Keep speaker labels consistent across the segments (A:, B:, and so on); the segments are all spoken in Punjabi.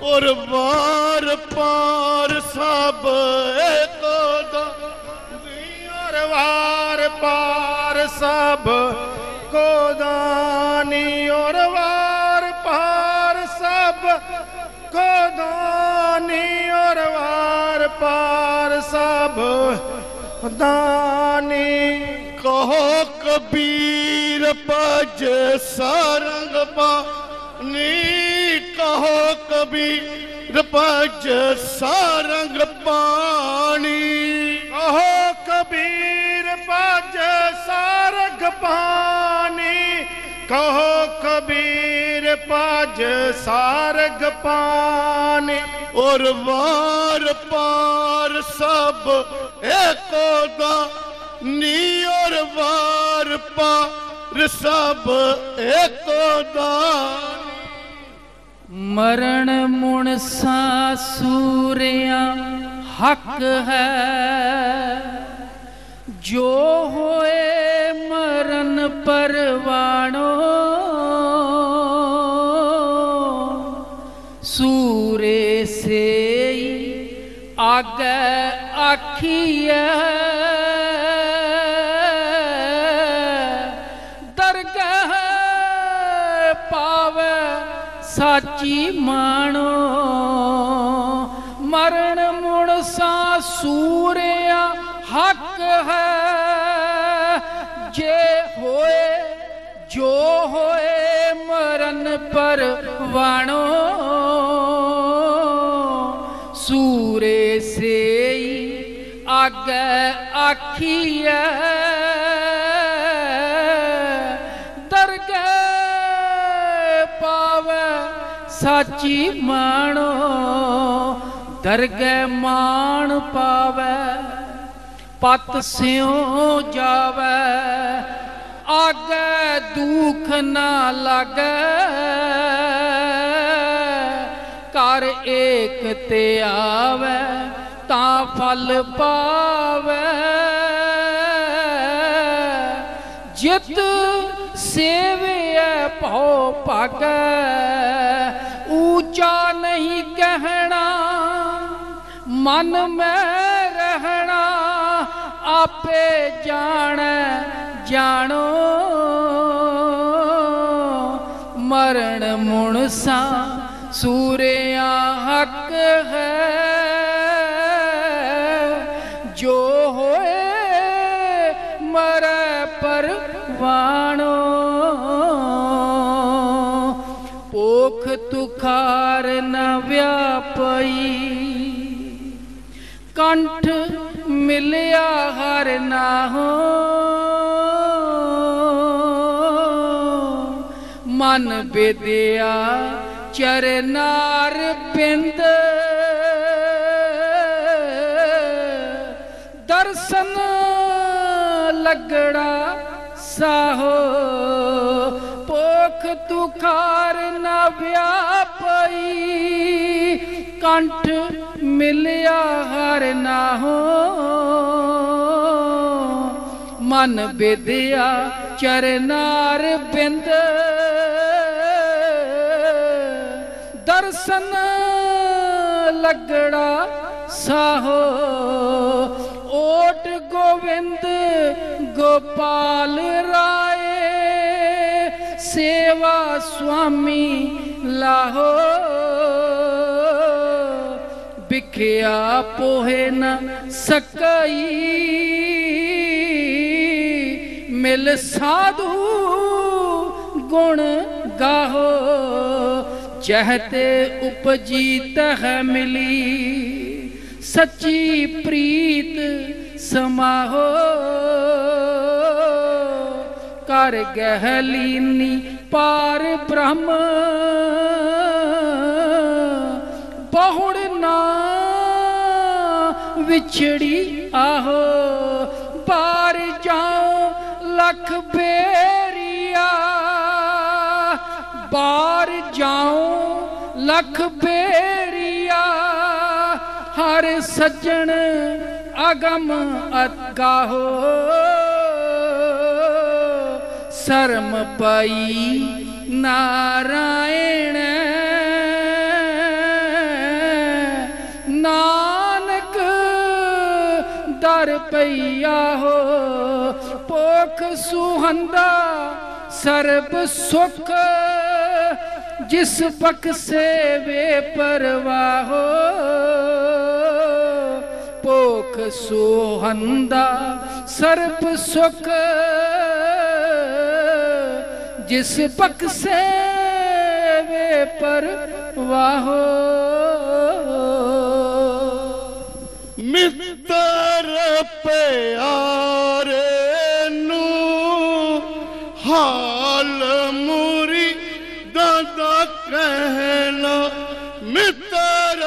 A: और वार पार सब एक और वार पार सब को दानी और वार पार सब को दानी और वार पार सब दानी। कहो कबीर पज सारंग पानी कहो कबीर पज सारंग पानी कहो कबीर पज सारंग पानी कहो कबीर पज सारंग पानी। और वार पार सब एको दानी और वार पार सब एको दानी।
B: मरण मुनसा सूरिया हक है जो होए मरण परवाणो। सूरे से आगे आखिए दरगाह पावे साची मानो। मरण मुनसा सूरिया हक है जे होए जो होए मरण परवाणो। सूरे से आगे आखिए दरगाह पावे साची मानो। दरगाह मान पावे पत स्यों जावे आगे दुख ना लागे। कर एक ते आवे ता फल पावे। जित सेवे भौ पागे ऊंचा नहीं कहना मन में रहना आपे जाने जानो। मरण मुनसा सूरिया हक है जो होए मरे परवाणो। पोख तुखार न व्यापई कंठ मिलिया हर ना हो। मन विद्या चरनार बिंद दर्शन लगड़ा साहो। पोख तुखार न व्यापई कंठ मिलिया हर ना हो। मन विद्या चरनार बिंद दर्शन लगड़ा साहो। ओट गोविंद गोपाल राय सेवा स्वामी लाहो। बिखिया पोहे न सकई मिल साधु गुण गाहो। जहते उपजी तह मिली सच्ची प्रीत समाहो। कर गहलीनी पार ब्रह्म बहुड़ ना विछड़ी आहो। पार जाओ लख बेरिया बार जाओ लख बेरिया। हर सज्जन अगम अगाहो। शर्म पाई नारायण ਰੁਪਈਆ ਹੋ। ਭੁੱਖ ਸੁਹੰਦਾ ਸਰਬ ਸੁਖ, ਜਿਸ ਬਖਸ਼ੇ ਬੇਪਰਵਾਹੋ। ਭੁੱਖ ਸੁਹੰਦਾ ਸਰਬ ਸੁਖ, ਜਿਸ ਬਖਸ਼ੇ ਬੇਪਰਵਾਹੋ।
A: ਮਿੱਤਰ ਪਿਆਰੇ ਨੂੰ ਹਾਲ ਮੁਰੀਦਾਂ ਦਾ ਕਹਿਣਾ। ਮਿੱਤਰ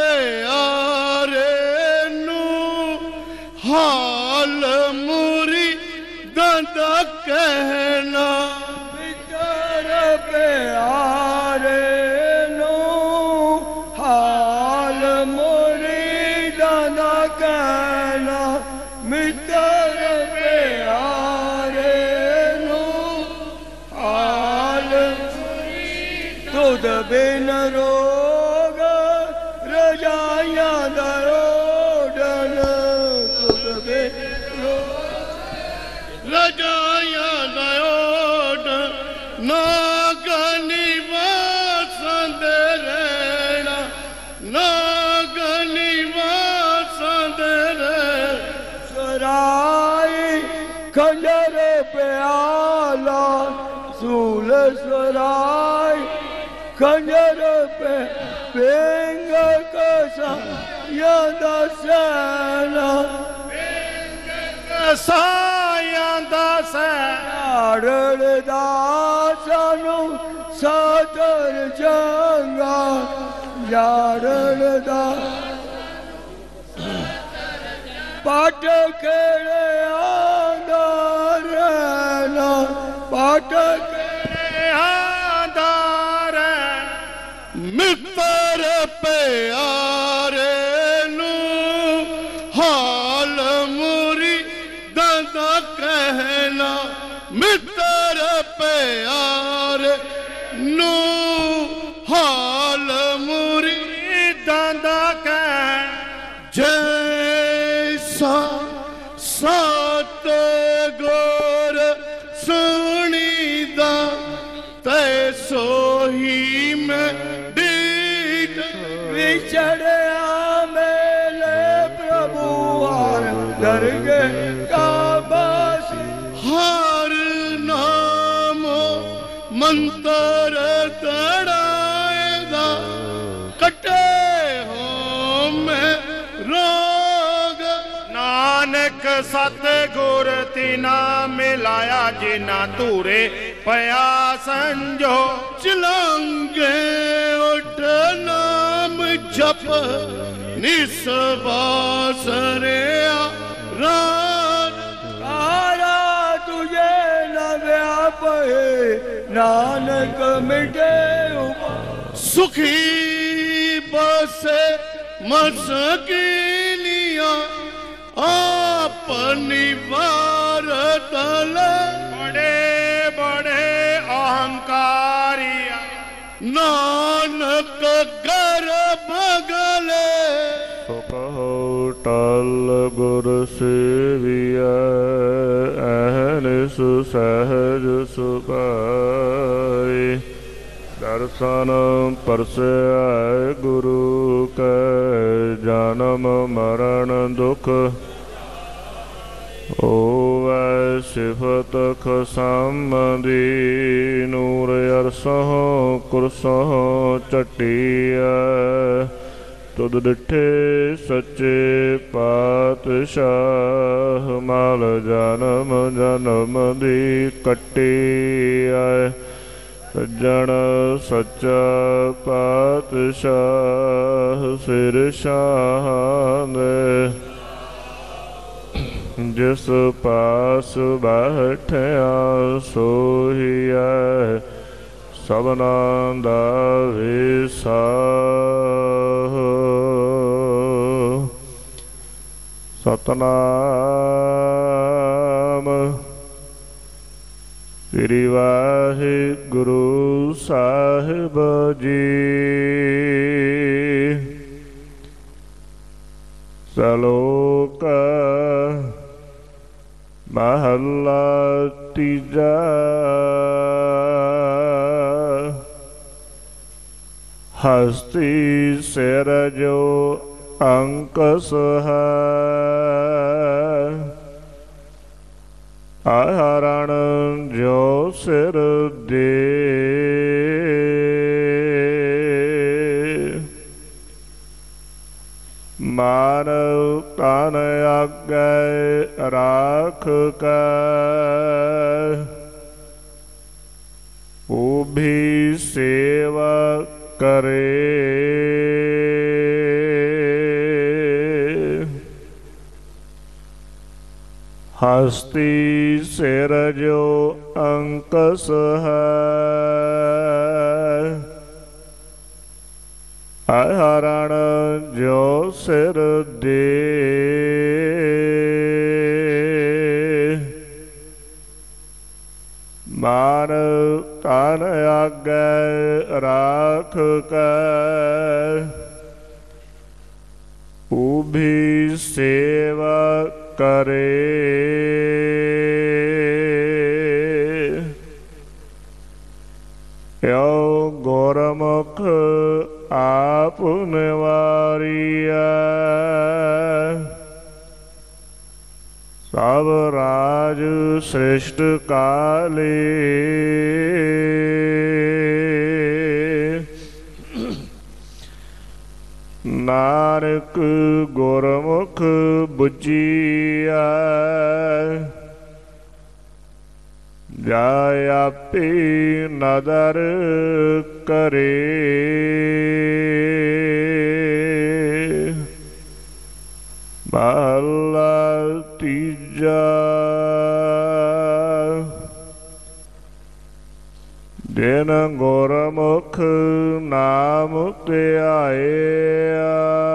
A: ਪਿਆਰੇ ਨੂੰ ਹਾਲ ਮੁਰੀਦਾਂ ਦਾ ਕਹਿਣਾ।
C: ਮਿੱਤਰ ਪਿਆਰੇ ਨੂੰ ਹਾਲ ਮੁਰੀਦਾਂ ਦਾ ਕਹਿਣਾ। ਮਿੱਤਰ ਪਿਆਰੇ ਨੂੰ ਹਾਲ ਤੁਧ ਬਿਨ ਰੋਗ ਰਜਾਈਆਂ ਦਾ ਓਢਣ। ਤੁਧ ਬਿਨ
A: ਰਜਾਈਆਂ ਦਾ ਓਢ ਨਾਗ ਨਿਵਾਸਾਂ ਦੇ ਰਹਿਣਾ। ਨਾਗ ਨਿਵਾਸਾਂ ਦੇ ਰਹਿਣਾ।
C: ਸਰਾਈ ਖੰਜਰ ਪਿਆਲਾ ਸੂਲ ਸਰਾਈ ਖੰਜਰ ਪੇ ਪਿੰਗ ਕਸਾ ਯਾਦਾ ਸੈਨਾ।
A: ਸਾਇਆਂ ਦਾ
C: ਸੈੜੜ ਦਾ ਸਾਨੂੰ ਸਾਦਰ ਜੰਗਾ। ਯਾਰੜ ਦਾ ਪਟ ਖੇੜਿਆਂ ਦਾ ਰਹਿਣਾ। ਪਟ ਖੇੜਿਆਂ ਦਾ ਰਹਿਣਾ।
A: ਮਿੱਤਰ ਪਿਆਰੇ ਨੂੰ ਹਾਲ ਮੁਰੀਦਾਂ ਦਾ ਕਹਿਣਾ। ਮਿੱਤਰ ਪਿਆਰੇ ਨੂੰ ਹਾਲ ਮੁਰੀਦਾਂ ਦਾ ਕਹਿਣਾ। ਜੈਸਾ ਸਤ ਗੁਰ ਸੁਣੀਦਾ ਤੈਸੋ ਹੀ ਮੈਂ ਡੀਠ।
C: ਵਿਛੜਿਆ ਮੇਲੇ ਪ੍ਰਭੂ ਹਰ ਦਰਗੇ ਕਾਬਾਸ।
A: ਹਰ ਨਾਮ ਮੰਤਰ ਤੜਾਏਗਾ ਕੱਟੇ ਹੋ ਮੈਂ ਰੋਗ।
D: ਨਾਨਕ ਸਤਿਗੁਰ ਤਿਨਾ ਮਿਲਾਇਆ ਜਿਨਾ ਧੂਰੇ ਪਿਆ ਸੰਜੋ।
A: ਚਲਾਂਗੇ ਉੱਠ ਨਾਮ ਜਪ ਨਿਸਬਾਸ ਰਿਆ ਰਾਤ।
C: ਤਾਰਾ ਤੁਝੇ ਨ ਵਿਆਪੇ ਨਾਨਕ ਮਿਟੇ
A: ਸੁਖੀ ਬਸੇ ਮਸਕੀਨੀਆਂ ਆਪਨੀ ਵਾਰ ਤਲ।
D: ਬੜੇ ਬੜੇ ਅਹੰਕਾਰੀਆ
A: ਨਾਨਕ ਗਰਭ ਗਲੇ।
E: ਸੁਖੋ ਟਲ ਗੁਰ ਸੇਵੀਐ ਅਹਨਿਸ ਸਹਿਜ ਸੁਭਾਈ। ਦਰਸ਼ਨ ਪਰਸੈ ਗੁਰੂ ਕੈ ਜਨਮ ਮਰਨ ਦੁਖ। ਹੋਵੈ ਸਿਫਤ ਖਸਮਦੀ ਨੂਰ ਅਰਸਹੁ ਕੁਰਸਹੁ ਝਟੀਐ। ਤੁਧ ਡਿਠੇ ਸੱਚੇ ਪਾਤਸ਼ਾਹ ਮਾਲ ਜਨਮ ਜਨਮ ਦੀ ਕੱਟੀਐ। ਸੱਜਣ ਸੱਚਾ ਪਾਤਸ਼ਾਹ ਸਿਰ ਸ਼ਾਨ। ਜਿਸ ਪਾਸ ਬੈਠਿਆ ਸੋਹੀਐ ਸਭਨਾਂ ਦਾ ਵਿਸਾ। ਸਤਨਾਮ ਸ੍ਰੀ ਵਾਹਿਗੁਰੂ ਸਾਹਿਬ ਜੀ। ਸਲੋਕ ਮਹੱਲਾ ਤੀਜਾ। ਹਸਤੀ ਸਿਰ ਜੋ ਅੰਕਸ ਹੈ, ਆਹਰਣ ਜੋ ਸਿਰ ਦੇ। ਮਾਨਵ ਤਨ ਆਗੇ ਰਾਖ ਕੈ, ਉਹ ਵੀ ਸੇਵਾ ਕਰੇ। ਹਸਤੀ ਸਿਰ ਜੋ ਅੰਕਸ ਹੈ, ਆਹਰਣ ਜੋ ਸਿਰ ਦੇ। ਮਾਨ ਤਨ ਆਗੇ ਰਾਖ ਕੈ, ਉਹ ਵੀ ਸੇਵਾ ਕਰੇ। ਯੋ ਗੁਰਮੁਖ ਆਪ ਨਿਵਾਰੀਐ, ਸਭ ਰਾਜ ਸ੍ਰਿਸ਼ਟ ਕਾਲੇ। ਨਾਨਕ ਗੁਰਮੁਖ ਬੁਝੀਐ, ਜਾ ਆਪੇ ਨਦਰ ਕਰੇ। ਮਹੱਲਾ ਤੀਜਾ। ਜਿਨ ਗੁਰਮੁਖ ਨਾਮ ਧਿਆਇਆ,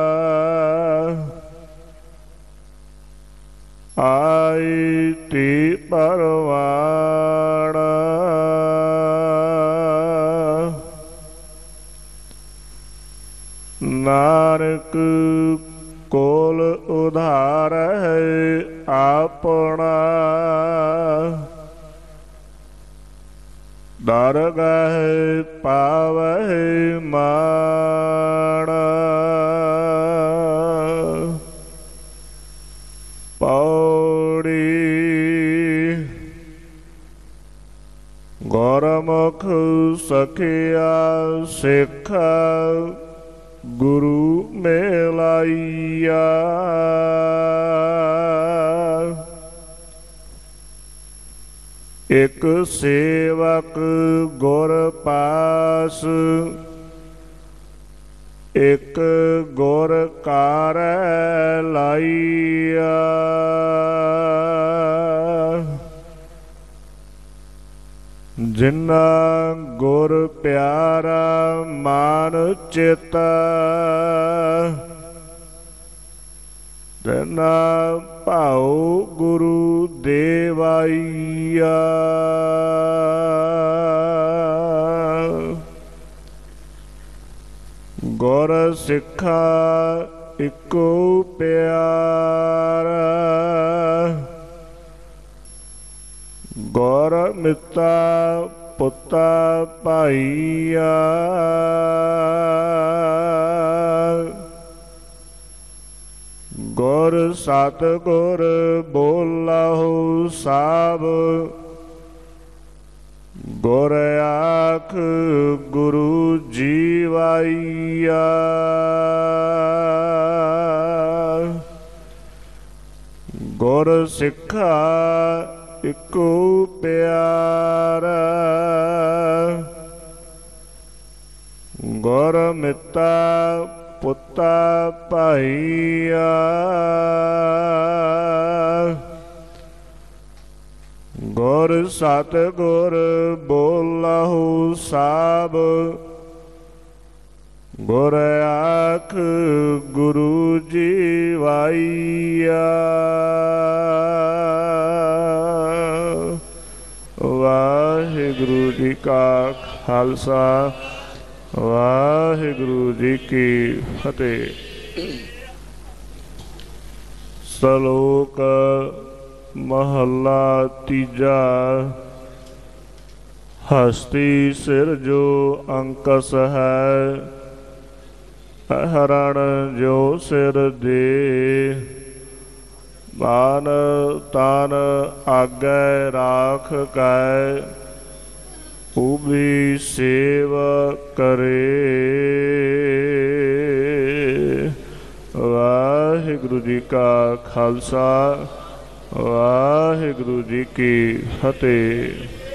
E: ਆਈ ਤੀ ਪਰਵਾਣ। ਨਾਨਕ ਕੋਲ ਉਧਾਰ ਹੈ ਆਪਣਾ, ਦਰਗਹਿ ਪਾਵਹਿ ਮਾਣ। ਪੌੜੀ ਗੁਰਮੁਖ ਸਖਿਆ ਸਿੱਖ, ਗੁਰੂ ਮਿਲਾਈਆ। ਇਕ ਸੇਵਕ ਗੁਰ ਪਾਸ, ਇਕ ਗੁਰ ਕਾਰੈ ਲਾਈਆ। ਜਿਨਾ ਗੁਰ ਪਿਆਰਾ ਮਾਨ ਚੇਤਾ, ਤਨਾ ਭਾਉ ਗੁਰੂ ਦੇਵਾਈਆ। ਗੁਰ ਸਿੱਖਾ ਇਕੋ ਪਿਆਰਾ, ਗੁਰ ਮਿੱਤਾ ਪੁੱਤਾ ਭਾਈਆ। ਗੁਰ ਸਤਿਗੁਰ ਬੋਲਾਹੁ ਸਾਭ, ਗੁਰ ਆਖ ਗੁਰੂ ਜੀਵਾਈਆ। ਗੁਰ ਸਿੱਖਾ ਇਕੋ ਪਿਆਰਾ, ਗੁਰ ਮਿੱਤਾ ਪੁੱਤਾ ਭਾਈਆ। ਗੁਰ ਸਤਿਗੁਰ ਬੋਲਾਹੁ ਸਾਭ, ਗੁਰ ਆਖ ਗੁਰੂ ਜੀਵਾਈਆ। ਵਾਹਿਗੁਰੂ ਜੀ ਕਾ ਖਾਲਸਾ, ਵਾਹਿਗੁਰੂ ਜੀ ਕੀ ਫਤਿਹ। ਸ਼ਲੋਕ ਮਹੱਲਾ ਤੀਜਾ। ਹਸਤੀ ਸਿਰ ਜੋ ਅੰਕਸ ਹੈ, ਹਰਣ ਜੋ ਸਿਰ ਦੇ। ਮਾਨ ਤਾਨ ਆਗੈ ਰਾਖ ਕੈ, ਉਭੀ ਸੇਵ ਕਰੇ। ਵਾਹਿਗੁਰੂ ਜੀ ਕਾ ਖਾਲਸਾ, ਵਾਹਿਗੁਰੂ ਜੀ ਕੀ ਫਤਿਹ।